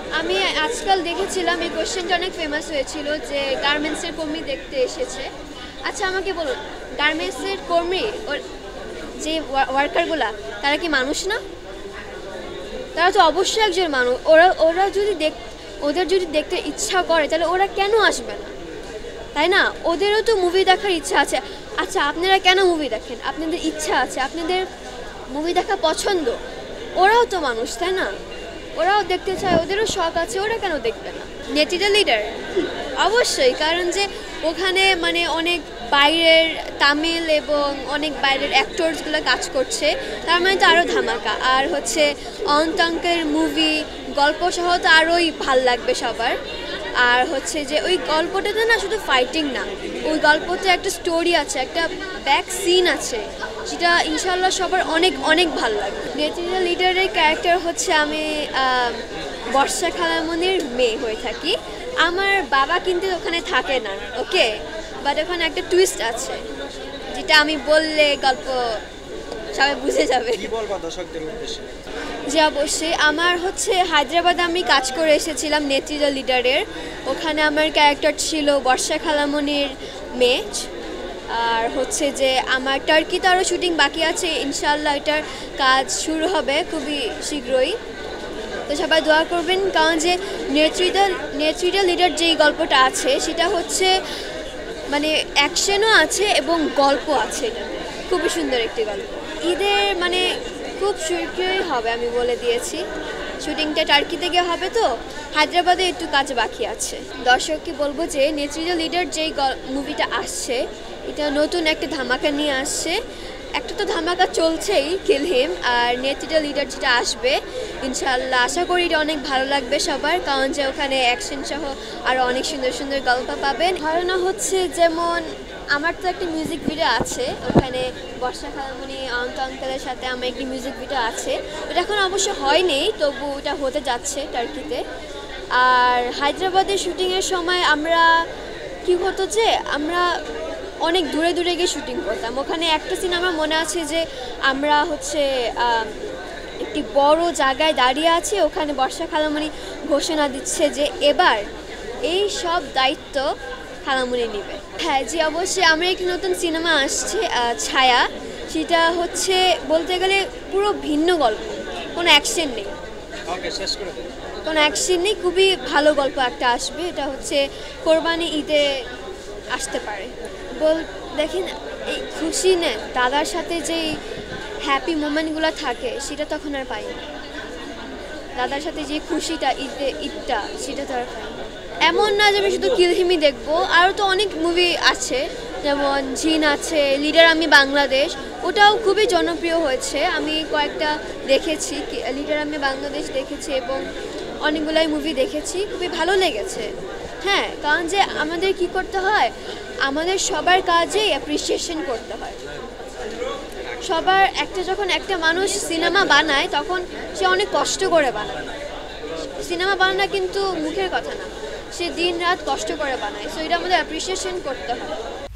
আমি আজকাল দেখেছিলাম এই কোশ্চেনটা অনেক ফেমাস হয়েছিল যে গার্মেন্টসের কর্মী দেখতে এসেছে। আচ্ছা আমাকে বলুন, গার্মেন্টসের কর্মী যে ওয়ার্কারগুলা তারা কি মানুষ না? তারা তো অবশ্যই একজন মানুষ। ওরা যদি ওদের যদি দেখতে ইচ্ছা করে তাহলে ওরা কেন আসবে না, তাই না? ওদেরও তো মুভি দেখার ইচ্ছা আছে। আচ্ছা আপনারা কেন মুভি দেখেন? আপনাদের ইচ্ছা আছে, আপনাদের মুভি দেখা পছন্দ। ওরাও তো মানুষ, তাই না? ওরাও দেখতে চায়, ওদেরও শখ আছে, ওরা কেন দেখবে না? নেটিজেন লিডার অবশ্যই, কারণ যে ওখানে মানে অনেক বাইরের তামিল এবং অনেক বাইরের অ্যাক্টরসগুলো কাজ করছে, তার মানে তো আরও ধামাকা। আর হচ্ছে অন্তঙ্কের মুভি গল্প সহ তো আরোই ভাল লাগবে সবার। আর হচ্ছে যে ওই গল্পটাতে না শুধু ফাইটিং না, ওই গল্পতে একটা স্টোরি আছে, একটা ব্যাক সিন আছে, যেটা ইনশাল্লাহ সবার অনেক অনেক ভালো লাগে। নেটিজেন লিডারের ক্যারেক্টার হচ্ছে আমি বর্ষা খালামণির মেয়ে হয়ে থাকি। আমার বাবা কিন্তু ওখানে থাকে না, ওকে, বাট ওখানে একটা টুইস্ট আছে যেটা আমি বললে গল্প সবাই বুঝে যাবে। কি বলবো দর্শকদের উদ্দেশ্যে? যে অবশ্যই আমার হচ্ছে হায়দ্রাবাদে আমি কাজ করে এসেছিলাম নেটিজেন লিডারের। ওখানে আমার ক্যারেক্টার ছিল বর্ষা খালামণির মেয়ে। আর হচ্ছে যে আমার টার্কিতে আরও শুটিং বাকি আছে, ইনশাল্লাহ এটার কাজ শুরু হবে খুবই শীঘ্রই। তো সবাই দোয়া করবেন, কারণ যে নেটিজেন লিডার যেই গল্পটা আছে সেটা হচ্ছে মানে অ্যাকশনও আছে এবং গল্প আছে, এটা খুবই সুন্দর একটি গল্প। ঈদের মানে খুব শীঘ্রই হবে, আমি বলে দিয়েছি। শুটিংটা টার্কিতে গিয়ে হবে, তো হায়দ্রাবাদে একটু কাজ বাকি আছে। দর্শককে বলবো যে নেটিজেন লিডার যেই মুভিটা আসছে এটা নতুন একটা ধামাকা নিয়ে আসছে। একটা তো ধামাকা চলছেই, কিল হিম, আর নেটিজেন লিডার যেটা আসবে ইনশাআল্লাহ আশা করি এটা অনেক ভালো লাগবে সবার, কারণ যে ওখানে অ্যাকশন সহ আরও অনেক সুন্দর সুন্দর গল্প পাবেন। ধারণা হচ্ছে যেমন আমার তো একটা মিউজিক ভিডিও আছে, ওখানে বর্ষা খালামণি অঙ্কেলের সাথে আমার একটি মিউজিক ভিডিও আছে। ওটা এখন অবশ্য হয়নি, তবু ওটা হতে যাচ্ছে টার্কিতে। আর হায়দ্রাবাদের শুটিংয়ের সময় আমরা কি হতো যে আমরা অনেক দূরে দূরে গিয়ে শুটিং করতাম। ওখানে একটা সিন আমার মনে আছে যে আমরা হচ্ছে একটি বড় জায়গায় দাঁড়িয়ে আছি, ওখানে বর্ষা খালামণি ঘোষণা দিচ্ছে যে এবার এই সব দায়িত্ব খালামণি নেবে। হ্যাঁ জি অবশ্যই, আমরা একটি নতুন সিনেমা আসছে ছায়া, সেটা হচ্ছে বলতে গেলে পুরো ভিন্ন গল্প, কোনো অ্যাকশন নেই, কোনো অ্যাকশন নেই, খুবই ভালো গল্প একটা আসবে। এটা হচ্ছে কোরবানি ঈদে আসতে পারে। দেখেন এই খুশি নেন দাদার সাথে যেই হ্যাপি মোমেন্টগুলো থাকে সেটা তখন আর পাই না। দাদার সাথে যে খুশিটা ঈদটা সেটা তো আর পাই না। এমন না যে আমি শুধু কিল হিমই দেখবো, আরও তো অনেক মুভি আছে, যেমন জিন আছে, লিডার আমি বাংলাদেশ, ওটাও খুবই জনপ্রিয় হয়েছে। আমি কয়েকটা দেখেছি, লিডার আমি বাংলাদেশ দেখেছি এবং অনেকগুলাই মুভি দেখেছি, খুবই ভালো লেগেছে। হ্যাঁ, কারণ যে আমাদের কি করতে হয়, আমাদের সবার কাজেই অ্যাপ্রিসিয়েশন করতে হয়। সবার যখন একটা মানুষ সিনেমা বানায় তখন সে অনেক কষ্ট করে বানায়। সিনেমা বানানো কিন্তু মুখের কথা না, সে দিন রাত কষ্ট করে বানায়। সো এটা আমাদের অ্যাপ্রিসিয়েশন করতে হয়।